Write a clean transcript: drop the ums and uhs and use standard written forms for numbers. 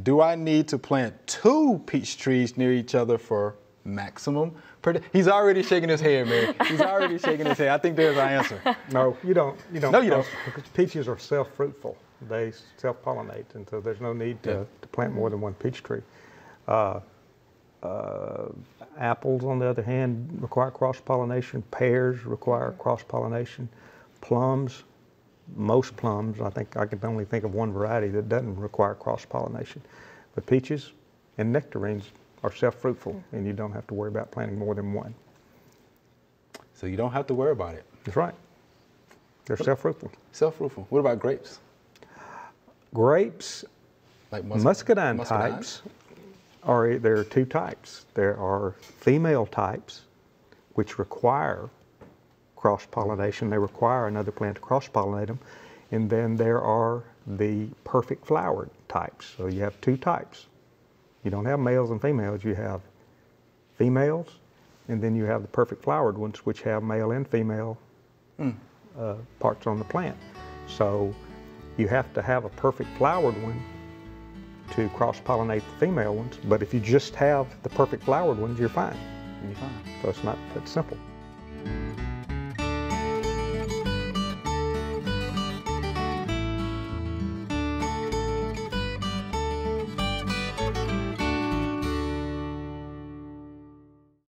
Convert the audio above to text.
Do I need to plant 2 peach trees near each other for maximum? He's already shaking his head, man. He's already shaking his head. I think there's our answer. No, you don't. No, you don't. Because peaches are self-fruitful. They self-pollinate, and so there's no need to plant more than 1 peach tree. Apples, on the other hand, require cross-pollination. Pears require cross-pollination. Plums, most plums, I think I can only think of 1 variety that doesn't require cross-pollination. But peaches and nectarines are self-fruitful, and you don't have to worry about planting more than 1. So you don't have to worry about it. That's right. They're self-fruitful. Self-fruitful. What about grapes? Grapes, Like muscadine types, there are 2 types. There are female types, which require cross-pollination. They require another plant to cross-pollinate them. And then there are the perfect flowered types. So you have 2 types. You don't have males and females. You have females, and then you have the perfect flowered ones, which have male and female parts on the plant. So you have to have a perfect flowered one to cross-pollinate the female ones. But if you just have the perfect flowered ones, you're fine. You're fine. So it's not that simple.